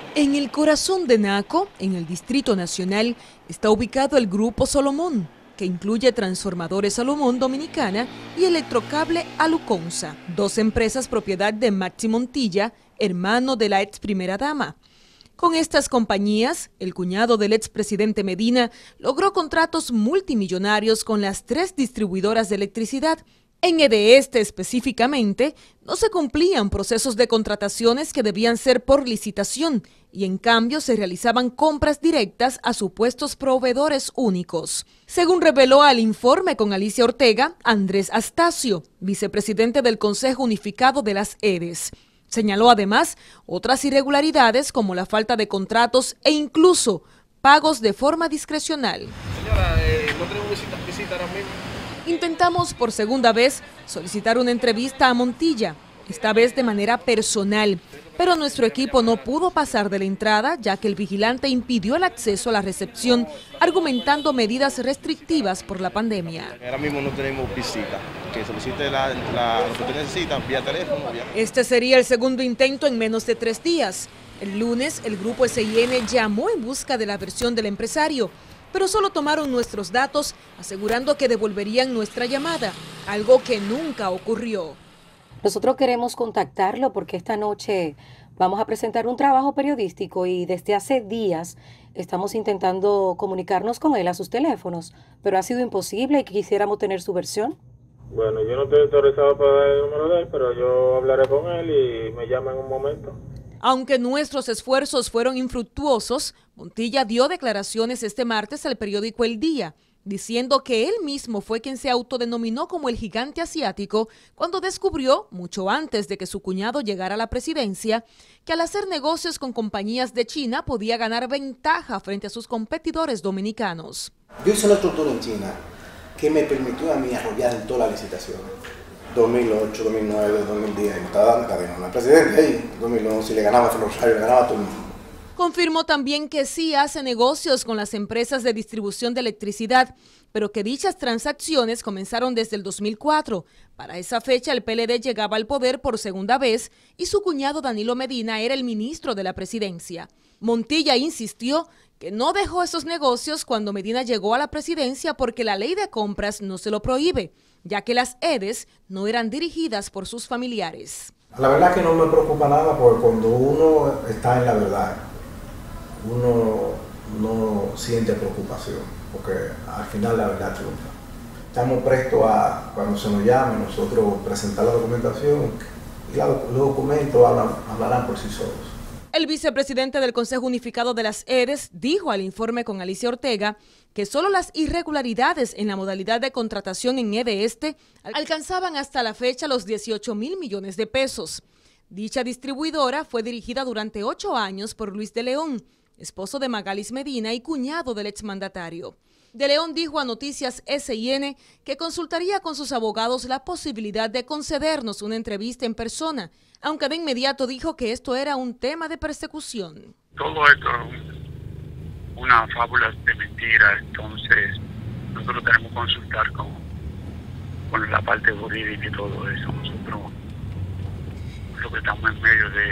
En el corazón de Naco, en el Distrito Nacional, está ubicado el Grupo Solomón, que incluye Transformadores Salomón Dominicana y Electrocable Aluconsa, dos empresas propiedad de Maxi Montilla, hermano de la ex primera dama. Con estas compañías, el cuñado del expresidente Medina logró contratos multimillonarios con las tres distribuidoras de electricidad. En EDESTE específicamente, no se cumplían procesos de contrataciones que debían ser por licitación y en cambio se realizaban compras directas a supuestos proveedores únicos. Según reveló al informe con Alicia Ortega, Andrés Astacio, vicepresidente del Consejo Unificado de las EDES. Señaló además otras irregularidades como la falta de contratos e incluso pagos de forma discrecional. Señora, no tenemos visita ahora mismo. Intentamos por segunda vez solicitar una entrevista a Montilla, esta vez de manera personal, pero nuestro equipo no pudo pasar de la entrada ya que el vigilante impidió el acceso a la recepción, argumentando medidas restrictivas por la pandemia. Ahora mismo no tenemos visita, que solicite lo que usted necesita vía teléfono. Este sería el segundo intento en menos de 3 días. El lunes, el grupo SIN llamó en busca de la versión del empresario, pero solo tomaron nuestros datos asegurando que devolverían nuestra llamada, algo que nunca ocurrió. Nosotros queremos contactarlo porque esta noche vamos a presentar un trabajo periodístico y desde hace días estamos intentando comunicarnos con él a sus teléfonos, pero ha sido imposible y quisiéramos tener su versión. Bueno, yo no estoy autorizado para dar el número de él, pero yo hablaré con él y me llama en un momento. Aunque nuestros esfuerzos fueron infructuosos, Montilla dio declaraciones este martes al periódico El Día, diciendo que él mismo fue quien se autodenominó como el gigante asiático cuando descubrió, mucho antes de que su cuñado llegara a la presidencia, que al hacer negocios con compañías de China podía ganar ventaja frente a sus competidores dominicanos. Yo hice una estructura en China que me permitió a mí arrollar en todas las licitaciones. 2008, 2009, 2010, me estaba dando cadena al presidente ahí, 2011, y le ganaba a Rosario, le ganaba a todo el mundo. Confirmó también que sí hace negocios con las empresas de distribución de electricidad, pero que dichas transacciones comenzaron desde el 2004. Para esa fecha el PLD llegaba al poder por segunda vez y su cuñado Danilo Medina era el ministro de la presidencia. Montilla insistió que no dejó esos negocios cuando Medina llegó a la presidencia porque la ley de compras no se lo prohíbe, ya que las EDES no eran dirigidas por sus familiares. La verdad que no me preocupa nada porque cuando uno está en la verdad, uno no siente preocupación, porque al final la verdad triunfa. Estamos prestos a, cuando se nos llame, nosotros presentar la documentación y los documentos hablarán por sí solos. El vicepresidente del Consejo Unificado de las EDES dijo al informe con Alicia Ortega que solo las irregularidades en la modalidad de contratación en EDESTE alcanzaban hasta la fecha los 18.000 millones de pesos. Dicha distribuidora fue dirigida durante 8 años por Luis de León, esposo de Magalis Medina y cuñado del exmandatario. De León dijo a Noticias SIN que consultaría con sus abogados la posibilidad de concedernos una entrevista en persona, aunque de inmediato dijo que esto era un tema de persecución. Todo esto es una fábula de mentira, entonces nosotros tenemos que consultar con la parte jurídica y todo eso. Nosotros lo que estamos en medio de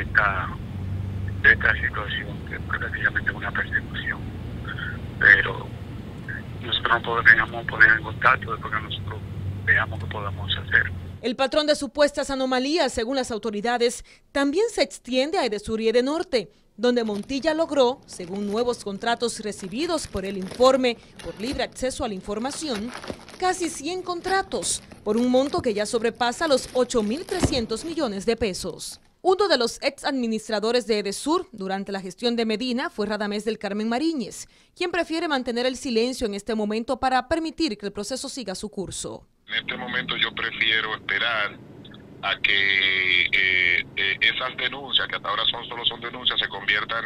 esta situación, que es prácticamente una persecución, pero nosotros no podríamos poner en contacto después que nosotros veamos qué podamos hacer. El patrón de supuestas anomalías, según las autoridades, también se extiende a Edesur y Edenorte, donde Montilla logró, según nuevos contratos recibidos por el informe por libre acceso a la información, casi 100 contratos, por un monto que ya sobrepasa los 8.300 millones de pesos. Uno de los ex administradores de Edesur durante la gestión de Medina fue Radamés del Carmen Mariñez, quien prefiere mantener el silencio en este momento para permitir que el proceso siga su curso. En este momento yo prefiero esperar a que esas denuncias, que hasta ahora solo son denuncias, se conviertan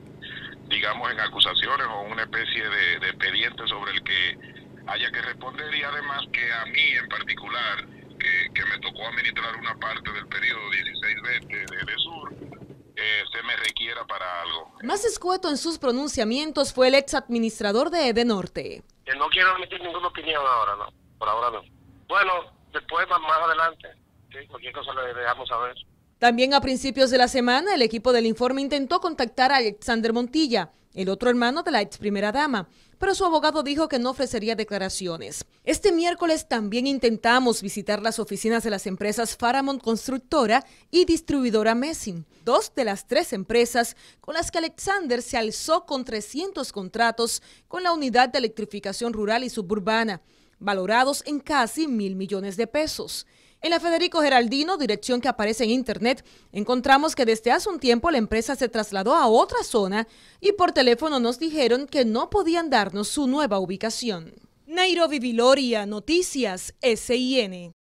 en acusaciones o una especie de expediente sobre el que haya que responder, y además que a mí en particular, que me tocó administrar una parte del periodo 16-20 de Edesur, se me requiera para algo. Más escueto en sus pronunciamientos fue el ex administrador de Edenorte. No quiero emitir ninguna opinión ahora, no, por ahora no. Bueno, después más adelante, sí, cualquier cosa le dejamos saber. También a principios de la semana, el equipo del informe intentó contactar a Alexander Montilla, el otro hermano de la ex primera dama, pero su abogado dijo que no ofrecería declaraciones. Este miércoles también intentamos visitar las oficinas de las empresas Faramond Constructora y Distribuidora Messing, 2 de las 3 empresas con las que Alexander se alzó con 300 contratos con la Unidad de Electrificación Rural y Suburbana, valorados en casi 1.000 millones de pesos. En la Federico Geraldino, dirección que aparece en internet, encontramos que desde hace un tiempo la empresa se trasladó a otra zona y por teléfono nos dijeron que no podían darnos su nueva ubicación. Nairobi Viloria, Noticias SIN.